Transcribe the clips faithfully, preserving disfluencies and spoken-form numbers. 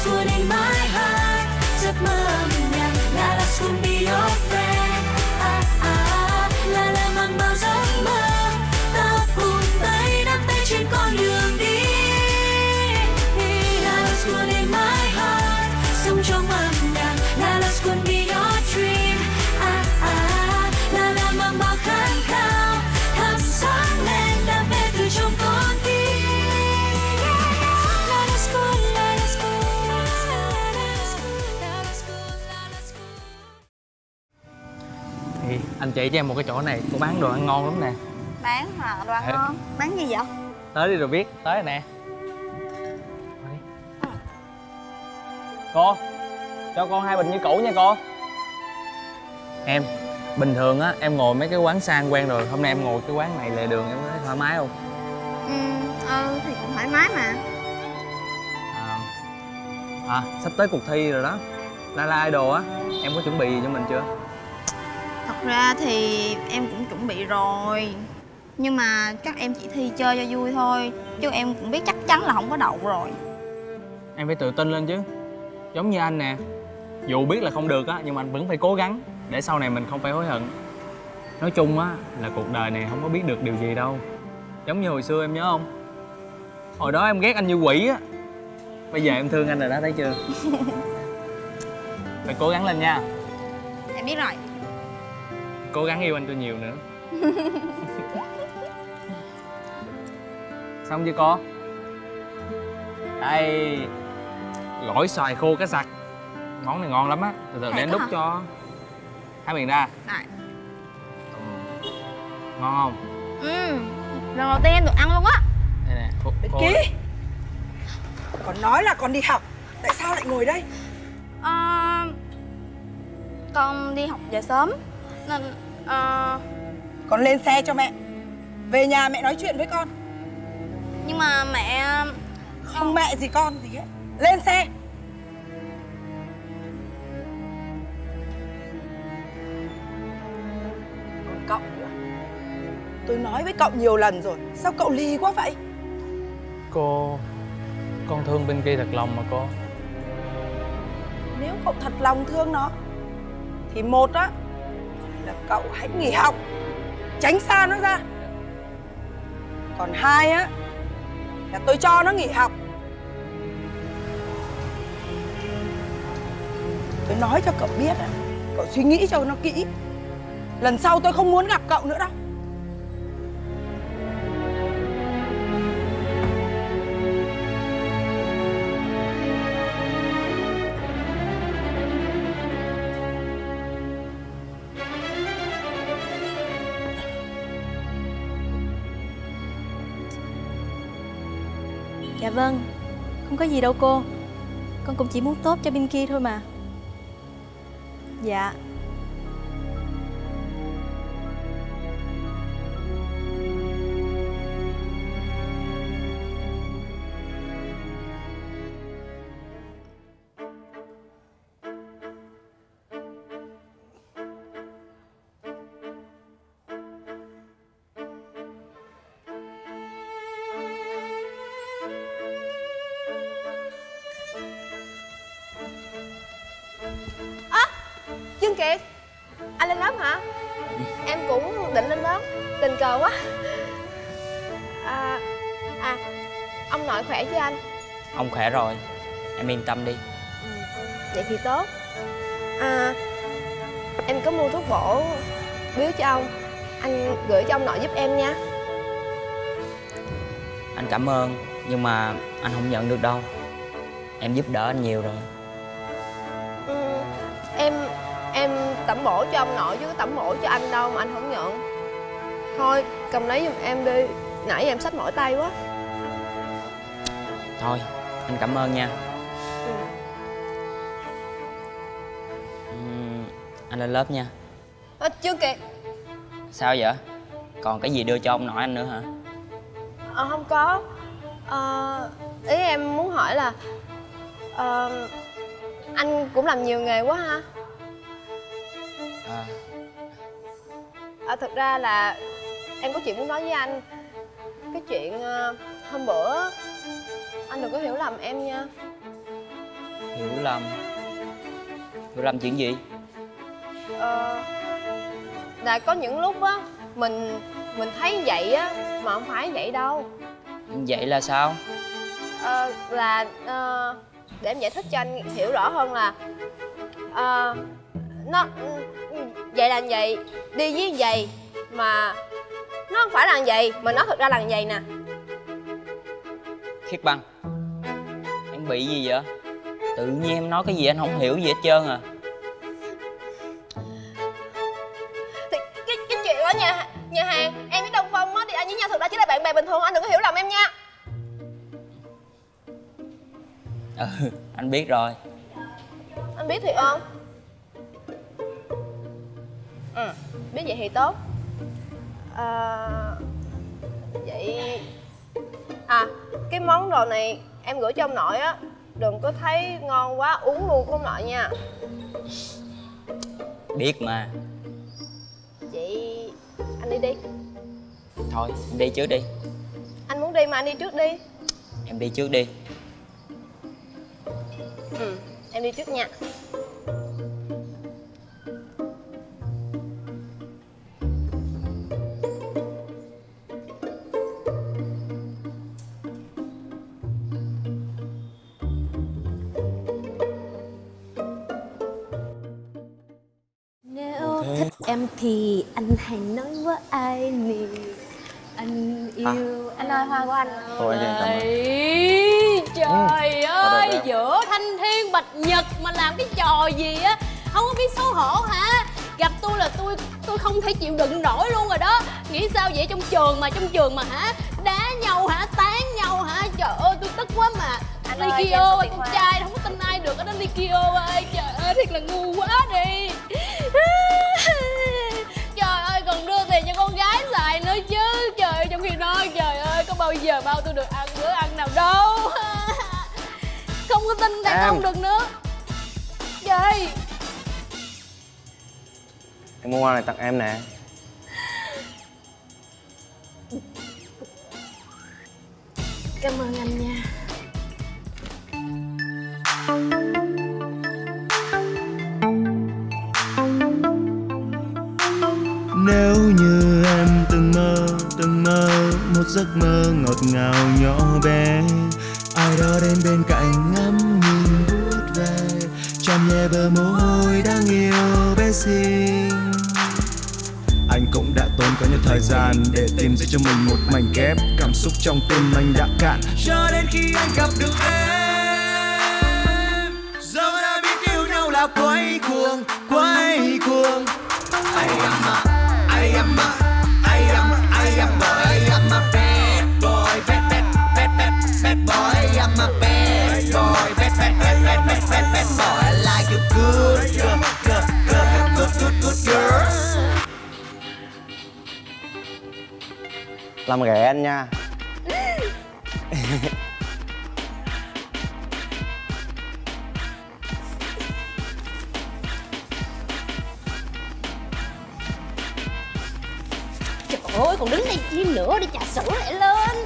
school in my heart. Giấc mơ âm nhạc, là là school be your friend. À, à, là là mang bao giấc mơ, ta cùng tay nắm tay trên con đường đi. Là là school in my heart, sống trong âm nhạc, là là school be your dream. À, à, là là mang bao khát khao, thắp sáng lên đam mê từ trong con tim. Thì anh chỉ cho em một cái chỗ này, cô bán đồ ăn ngon lắm nè. Bán hả? Đồ ăn Ê. ngon? Bán gì vậy? Tới đi rồi biết, tới rồi nè. Cô, cho con hai bình như cũ nha cô. Em, bình thường á, em ngồi mấy cái quán sang quen rồi. Hôm nay em ngồi cái quán này lề đường em thấy thoải mái không? Ừ, ừ thì cũng thoải mái mà. À, à sắp tới cuộc thi rồi đó, La La Idol á, em có chuẩn bị gì cho mình chưa? Thật ra thì em cũng chuẩn bị rồi, nhưng mà chắc em chỉ thi chơi cho vui thôi, chứ em cũng biết chắc chắn là không có đậu rồi. Em phải tự tin lên chứ. Giống như anh nè, dù biết là không được á, nhưng mà anh vẫn phải cố gắng để sau này mình không phải hối hận. Nói chung á, là cuộc đời này không có biết được điều gì đâu. Giống như hồi xưa em nhớ không? Hồi đó em ghét anh như quỷ á, bây giờ em thương anh rồi đó, thấy chưa? Phải cố gắng lên nha. Em biết rồi. Cố gắng yêu anh cho nhiều nữa. Xong chưa cô? Đây, gỏi xoài khô cá sặc. Món này ngon lắm á. Từ từ để anh đút hả? Cho hai miệng ra. Rồi. Ngon không? Ừ, lần đầu tiên em được ăn luôn á. Đây nè, cô, cô... Ký. Còn nói là con đi học, tại sao lại ngồi đây? À, con đi học về sớm nên à... Con lên xe cho mẹ, về nhà mẹ nói chuyện với con. Nhưng mà mẹ... Không mẹ gì con gì hết. Lên xe. Còn cậu nữa, tôi nói với cậu nhiều lần rồi, sao cậu lì quá vậy? Cô... Con thương bên kia thật lòng mà cô. Nếu cậu thật lòng thương nó thì một á là cậu hãy nghỉ học, tránh xa nó ra. Còn hai á là tôi cho nó nghỉ học. Tôi nói cho cậu biết á, cậu suy nghĩ cho nó kỹ. Lần sau tôi không muốn gặp cậu nữa đâu. Dạ vâng, không có gì đâu cô. Con cũng chỉ muốn tốt cho bên kia thôi mà. Dạ. Dương Kiệt, anh lên lớp hả? Em cũng định lên lớp, tình cờ quá. À, à, ông nội khỏe chứ anh? Ông khỏe rồi, em yên tâm đi. Ừ, vậy thì tốt. À, em có mua thuốc bổ biếu cho ông, anh gửi cho ông nội giúp em nha. Anh cảm ơn, nhưng mà anh không nhận được đâu. Em giúp đỡ anh nhiều rồi. Ừ, em em tẩm bổ cho ông nội chứ có tẩm bổ cho anh đâu mà anh không nhận. Thôi cầm lấy giùm em đi, nãy em xách mỏi tay quá. Thôi anh cảm ơn nha. Ừ. uhm, Anh lên lớp nha. À, chưa kìa. Sao vậy? Còn cái gì đưa cho ông nội anh nữa hả? À, không có. À, ý em muốn hỏi là à, anh cũng làm nhiều nghề quá ha. À. À, thực ra là em có chuyện muốn nói với anh. Cái chuyện uh, hôm bữa anh đừng có hiểu lầm em nha. Hiểu lầm? Hiểu lầm chuyện gì? Ờ... Là có những lúc á Mình... Mình thấy vậy á mà không phải vậy đâu. Vậy là sao? Ờ... Là... Ờ... Để em giải thích cho anh hiểu rõ hơn là Ờ... Nó... Vậy là vậy, đi với vậy mà nó không phải là vậy, mà nó thực ra là vậy nè. Khiết Băng, em bị gì vậy? Tự nhiên em nói cái gì anh không hiểu gì hết trơn à. Thì cái, cái chuyện ở nhà nhà hàng em với Đông Phong á thì anh với nhau thực ra chỉ là bạn bè bình thường, anh đừng có hiểu lầm em nha. Ừ, anh biết rồi. Anh biết thiệt không? Ừ, biết vậy thì tốt. À, vậy... À, cái món đồ này em gửi cho ông nội á. Đừng có thấy ngon quá uống luôn của ông nội nha. Biết mà. Vậy anh đi đi. Thôi, em đi trước đi. Anh muốn đi mà anh đi trước đi. Em đi trước đi. Ừ, em đi trước nha. Nếu thích em thì anh hãy nói với ai nè. Anh yêu à. Anh ơi, hoa của anh. Thôi anh cảm ơn. Trời ừ. ơi, đẹp, giữa thanh thiên bạch nhật mà làm cái trò gì á, không có biết xấu hổ hả? Gặp tôi là tôi tôi không thể chịu đựng nổi luôn rồi đó. Nghĩ sao vậy, trong trường mà trong trường mà hả, đá nhau hả, tán nhau hả? Trời ơi tôi tức quá mà. Likio ơi, con trai không có tin ai được ở đó Likio ơi. Trời ơi thiệt là ngu quá đi. Trời ơi còn đưa tiền cho con gái xài nữa chứ. Trời ơi, trong khi đó trời ơi có bao giờ bao tôi được ăn bữa ăn nào đâu. Không có tin đàn ông được nữa. Trời, em mua hoa này tặng em nè. cảm ơn anh nha. Nếu như em từng mơ, từng mơ một giấc mơ ngọt ngào nhỏ bé, ai đó đến bên cạnh ngắm nhìn vuốt về, chạm nhẹ bờ mồ hôi đang yêu bé xinh. Anh cũng đã tốn có nhiều thời gian để tìm ra cho mình một mảnh ghép cảm xúc trong tim anh đã cạn, cho đến khi anh gặp được em. Giờ đã biết yêu nhau là quay cuồng, quay cuồng. I am a, I am a, I am a, I am a, I am a bad boy, bad bad bad bad bad boy. I am a bad boy, bad bad bad bad bad bad bad boy. I like you good girl, girl, girl, good good good girl. Làm ghẻ anh nha. Trời ơi còn đứng đây chi nữa, đi trà sữa lại lên.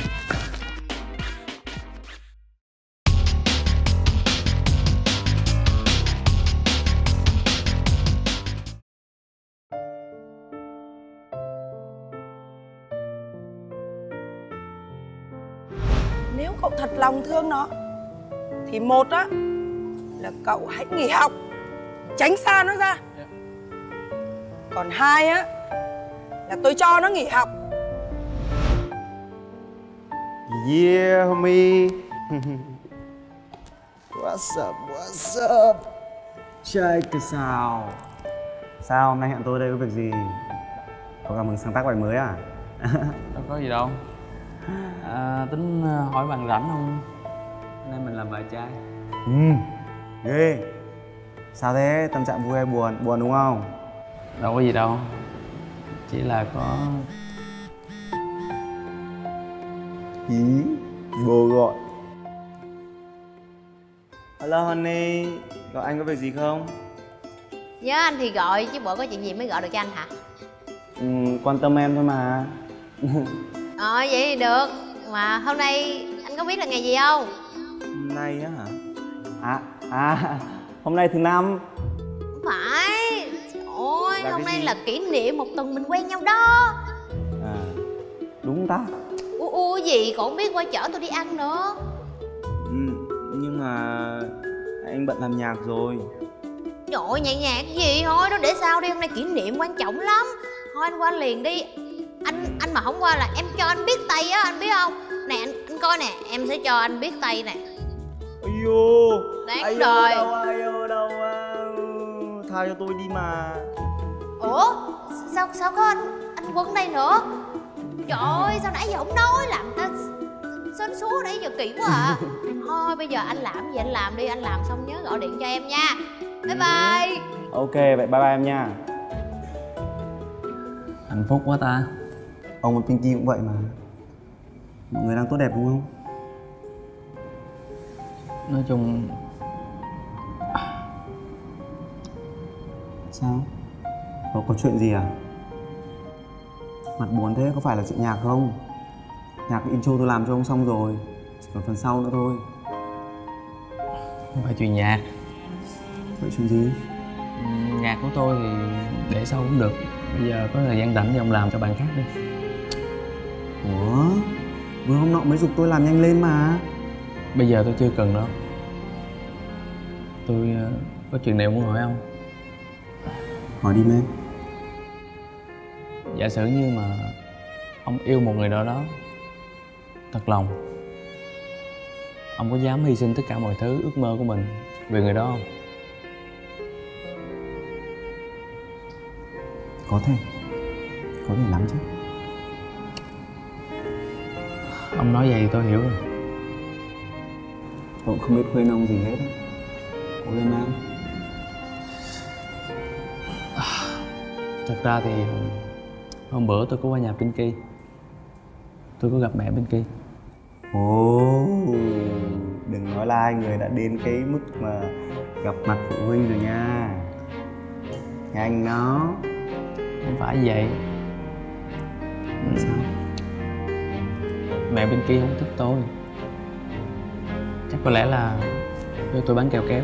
Nếu cậu thật lòng thương nó thì một á là cậu hãy nghỉ học, tránh xa nó ra. Còn hai á là tôi cho nó nghỉ học. Yeah homie. What's up, what's up? Check cái sao? Sao hôm nay hẹn tôi đây có việc gì? Có cảm hứng sáng tác bài mới à? Đâu có gì đâu. À, tính hỏi bạn rảnh không? Nên mình làm bài trai. Ừ, ghê. Sao thế? Tâm trạng vui hay buồn? Buồn đúng không? Đâu có gì đâu. Chỉ là có... Ý, bố gọi. Hello honey, gọi anh có việc gì không? Nhớ anh thì gọi chứ bộ có chuyện gì mới gọi được cho anh hả? Ừ, quan tâm em thôi mà. Ờ vậy thì được. Mà hôm nay anh có biết là ngày gì không? Hôm nay á hả? À, à, hôm nay thứ năm. Không phải. Ôi, Là hôm cái nay gì? là kỷ niệm một tuần mình quen nhau đó. À, đúng ta. Ui ui gì, còn không biết qua chở tôi đi ăn nữa. Ừ, nhưng mà anh bận làm nhạc rồi. Trời ơi, nhạc nhạc cái gì thôi, đó để sau đi, hôm nay kỷ niệm quan trọng lắm. Thôi anh qua liền đi. Anh anh mà không qua là em cho anh biết tay á, anh biết không? Nè anh, anh coi nè, em sẽ cho anh biết tay nè. Ây dô, Đáng ai đời. đâu, ai đâu, đâu à. Tha cho tôi đi mà. Ủa, sao sao có anh anh Quân đây nữa? Trời ơi, sao nãy giờ không nói, làm ta sến súa nãy giờ kỳ quá à. Thôi bây giờ anh làm gì anh làm đi, anh làm xong nhớ gọi điện cho em nha. Bye bye. Ok, vậy bye bye em nha. Hạnh phúc quá ta. Ông và Pinky cũng vậy mà. Mọi người đang tốt đẹp đúng không? Nói chung Sao? Có, có chuyện gì à? Mặt buồn thế, có phải là chuyện nhạc không? Nhạc intro tôi làm cho ông xong rồi, chỉ còn phần sau nữa thôi. không phải chuyện nhạc. Vậy chuyện gì? Ừ, nhạc của tôi thì để sau cũng được. Bây giờ có thời gian rảnh thì ông làm cho bạn khác đi. Ủa? Vừa hôm nọ mới giục tôi làm nhanh lên mà. Bây giờ tôi chưa cần đâu. Tôi uh, có chuyện này muốn hỏi ông. Hỏi đi em. Giả sử như mà ông yêu một người nào đó thật lòng, ông có dám hy sinh tất cả mọi thứ ước mơ của mình vì người đó không? Có thể. Có thể lắm chứ. Ông nói vậy thì tôi hiểu rồi. Tôi cũng không biết khuyên ông gì hết á. Cố lên em. Thật ra thì hôm bữa tôi có qua nhà Pinky. Tôi có gặp mẹ Pinky. Ồ, đừng nói là hai người đã đến cái mức mà gặp mặt phụ huynh rồi nha. Nhanh đó. Không phải vậy. Sao? Mẹ Pinky không thích tôi. Chắc có lẽ là do tôi bán kẹo kéo.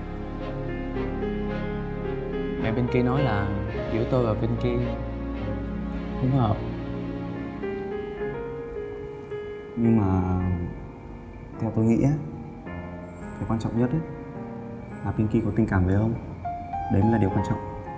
Mẹ Pinky nói là giữa tôi và Pinky không hợp. Nhưng mà theo tôi nghĩ á, cái quan trọng nhất ấy là Pinky có tình cảm với ông. Đấy mới là điều quan trọng.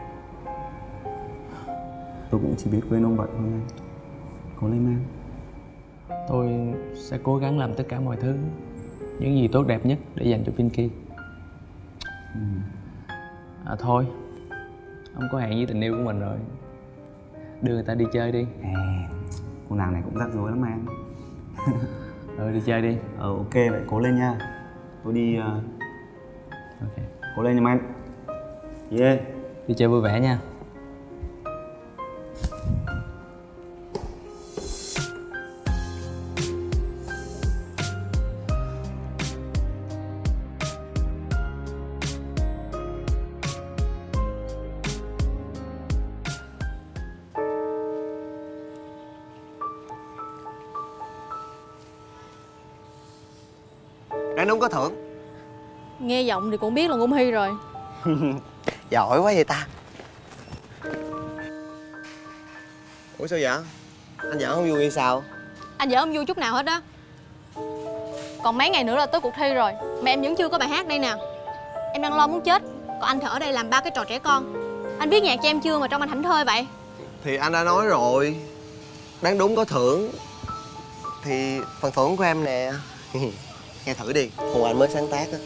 Tôi cũng chỉ biết khuyên ông vậy thôi anh. Cố lên em. Tôi sẽ cố gắng làm tất cả mọi thứ, những gì tốt đẹp nhất để dành cho Pinky. Ừ. À thôi, ông có hẹn với tình yêu của mình rồi, đưa người ta đi chơi đi. À, cô nàng này cũng rắc rối lắm em. Rồi đi chơi đi. Ờ ok, vậy cố lên nha. Tôi đi... Uh... Ok. Cố lên nha anh. Yeah. Đi chơi vui vẻ nha. Đang đúng có thưởng. Nghe giọng thì cũng biết là Ngôn Hy rồi. Giỏi quá vậy ta. Ủa sao vậy? Anh giỡn không vui hay sao? Anh giỡn không vui chút nào hết á. Còn mấy ngày nữa là tới cuộc thi rồi mà em vẫn chưa có bài hát đây nè. Em đang lo muốn chết. Còn anh thì ở đây làm ba cái trò trẻ con. Anh biết nhạc cho em chưa mà trong anh thảnh thơi vậy? Thì anh đã nói rồi, đáng đúng có thưởng. Thì phần thưởng của em nè. Nghe thử đi, hôm anh mới sáng tác á.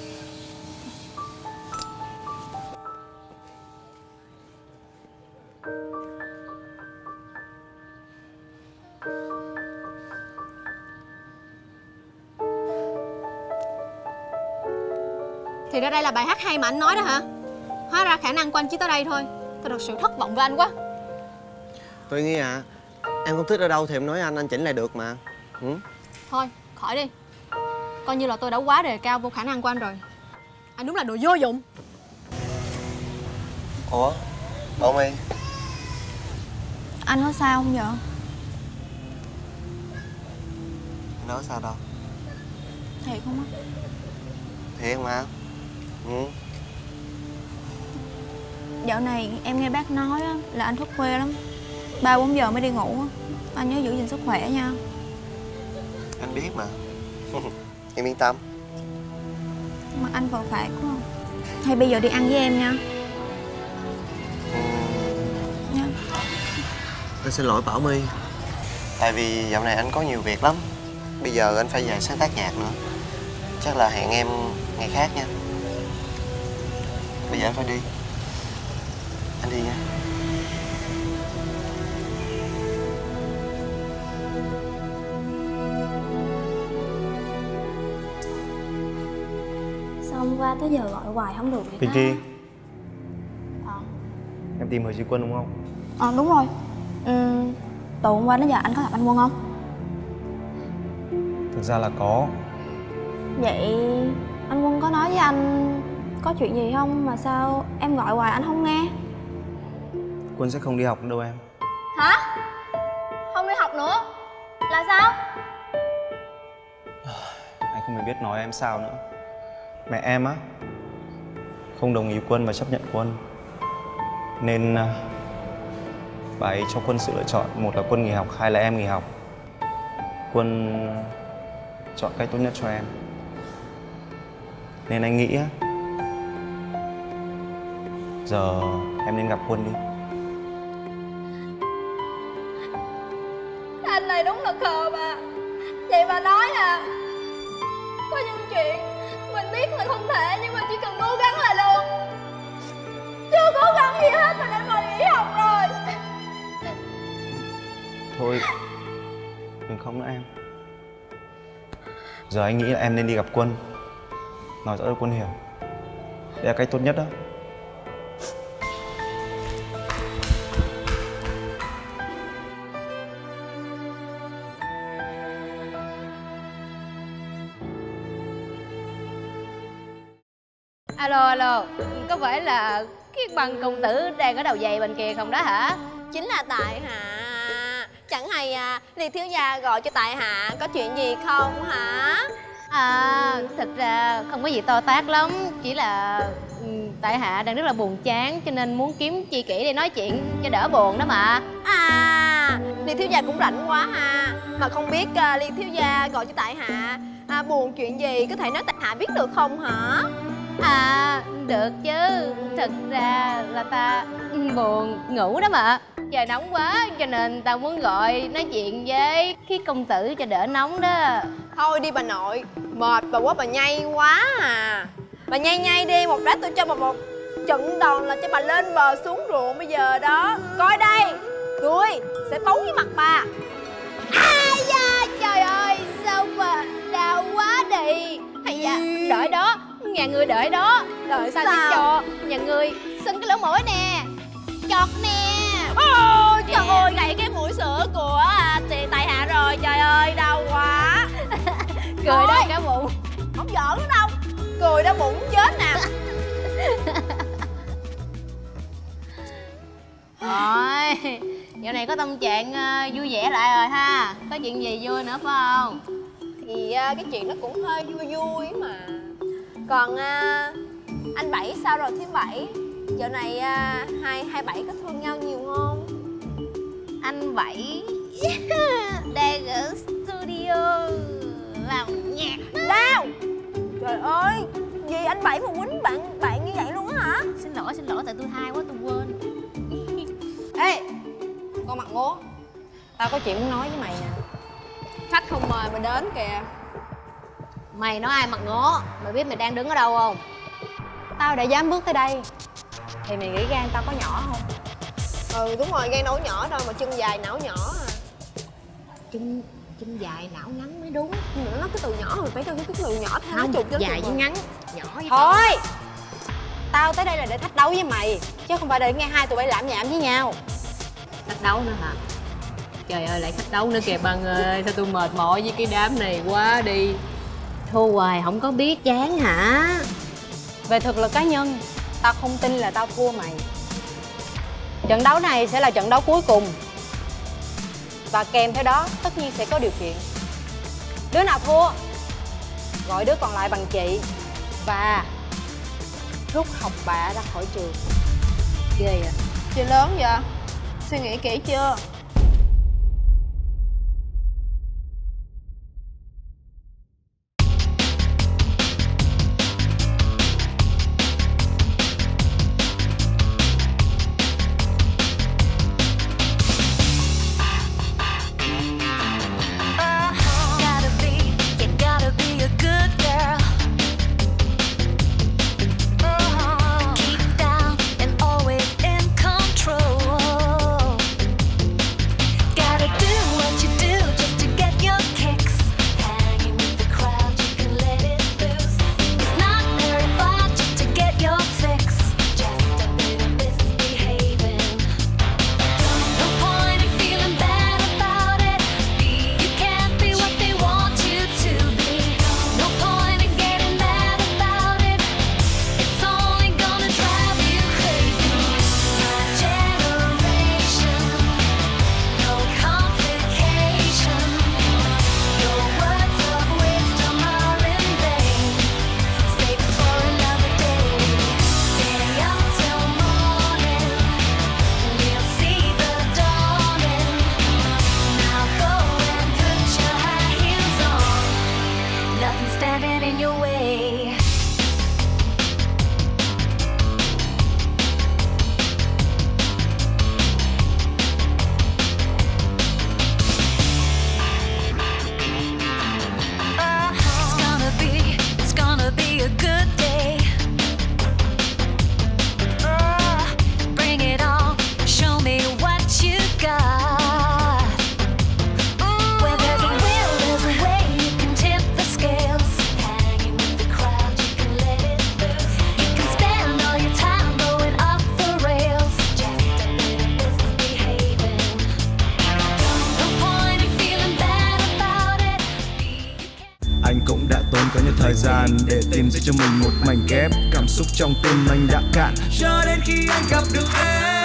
Thì ra đây là bài hát hay mà anh nói đó hả? Hóa ra khả năng của anh chỉ tới đây thôi. Tôi thật sự thất vọng với anh quá. Tôi nghĩ à, em không thích ở đâu thì em nói anh, anh chỉnh lại được mà. Ừ? Thôi, khỏi đi. Coi như là tôi đã quá đề cao vô khả năng của anh rồi. Anh đúng là đồ vô dụng. Ủa, Bảo My, Anh có sao không vậy? nói sao đâu. Thiệt không á? Thiệt mà. Ừ. Dạo này em nghe bác nói á, là anh thức khuya lắm, ba bốn giờ mới đi ngủ á. Anh nhớ giữ gìn sức khỏe nha. Anh biết mà. Em yên tâm. Mà anh phờ phạt quá. Hay bây giờ đi ăn với em nha. Ừ. Nha. Anh xin lỗi Bảo My. Tại vì dạo này anh có nhiều việc lắm. Bây giờ anh phải về sáng tác nhạc nữa. Chắc là hẹn em ngày khác nha. Bây giờ anh phải đi. Anh đi nha. Sao hôm qua tới giờ gọi hoài không được vậy ta? Pinky, Ờ. em tìm Hờ Duy Quân đúng không? Ờ đúng rồi. Ừ, từ hôm qua đến giờ anh có gặp anh Quân không? Thực ra là có. Vậy anh Quân có nói với anh có chuyện gì không mà sao em gọi hoài anh không nghe? Quân sẽ không đi học đâu em. Hả? Không đi học nữa? Là sao? Anh không hề biết nói em sao nữa. Mẹ em á không đồng ý Quân và chấp nhận Quân, nên à, bà ấy cho Quân sự lựa chọn. Một là Quân nghỉ học, hai là em nghỉ học. Quân chọn cách tốt nhất cho em. Nên anh nghĩ á, giờ em nên gặp Quân đi. Anh này đúng là khờ bà. Vậy bà nói là có những chuyện mình biết là không thể, nhưng mà chỉ cần cố gắng là được. Chưa cố gắng gì hết mà đã ngồi nghỉ học rồi. Thôi, đừng khóc nữa em. Giờ anh nghĩ là em nên đi gặp Quân, nói rõ cho Quân hiểu. Đây là cách tốt nhất đó. Alo alo, có phải là cái bằng công tử đang ở đầu giày bên kia không đó hả? Chính là tại hạ. Chẳng hay à, Liệt thiếu gia gọi cho tại hạ có chuyện gì không hả? À, thật ra không có gì to tát lắm. Chỉ là ừ, tại hạ đang rất là buồn chán, cho nên muốn kiếm tri kỷ để nói chuyện cho đỡ buồn đó mà. À, Liệt thiếu gia cũng rảnh quá ha. Mà không biết à, Liệt thiếu gia gọi cho tại hạ à, buồn chuyện gì, có thể nói tại hạ biết được không hả? À, được chứ. Thật ra là ta buồn ngủ đó mà. Trời nóng quá cho nên tao muốn gọi nói chuyện với cái công tử cho đỡ nóng đó. Thôi đi bà nội, mệt bà quá, bà nhây quá à. Bà nhây nhây đi, một lát tôi cho bà một trận đòn là cho bà lên bờ xuống ruộng bây giờ đó. Coi đây, tôi sẽ tấu với mặt bà. Ai da, trời ơi, sao mà đau quá đi. Hay da, đợi đó, nhà người đợi đó. Đợi sao? sao? Sẽ cho nhà người xưng cái lỗ mũi nè, chọt nè. Ôi trời ơi, gãy cái mũi sữa của chị tại hạ rồi, trời ơi đau quá. Cười đau cả bụng. Không giỡn nữa đâu, cười đau bụng chết nè. Rồi, dạo này có tâm trạng uh, vui vẻ lại rồi ha. Có chuyện gì vui nữa phải không? Thì uh, cái chuyện nó cũng hơi vui vui mà. Còn uh, anh Bảy sao rồi Thiên Bảy? Dạo này uh, hai hai Bảy có thương nhau nhiều không? Anh Bảy đang ở studio làm nhạc. Đau. Trời ơi, gì anh Bảy mà quýnh bạn bạn như vậy luôn á hả? Xin lỗi, xin lỗi, tại tôi hay quá tôi quên. Ê, con mặt ngố, tao có chuyện muốn nói với mày nè. Khách không mời mà đến kìa. Mày nói ai mặt ngố? Mày biết mày đang đứng ở đâu không? Tao đã dám bước tới đây thì mày nghĩ gan tao có nhỏ không? Ừ đúng rồi, gan đâu có nhỏ đâu mà chân dài não nhỏ à. Chân chân dài não ngắn mới đúng. Nó nói cái từ nhỏ rồi phải theo cái từ nhỏ theo Không, chụp cho dài với ngắn, nhỏ với Thôi, tao tới đây là để thách đấu với mày, chứ không phải để nghe hai tụi bay làm nhảm với nhau. thách đấu nữa hả? Trời ơi, lại thách đấu nữa kìa Băng ơi. Sao tôi mệt mỏi với cái đám này quá đi. Thua hoài không có biết chán hả? Về thực lực cá nhân, tao không tin là tao thua mày. Trận đấu này sẽ là trận đấu cuối cùng, và kèm theo đó tất nhiên sẽ có điều kiện. Đứa nào thua gọi đứa còn lại bằng chị, và rút học bạ ra khỏi trường. Ghê à. Chị lớn vậy, suy nghĩ kỹ chưa? Thời gian để tìm ra cho mình một mảnh ghép cảm xúc trong tim anh đã cạn cho đến khi anh gặp được em.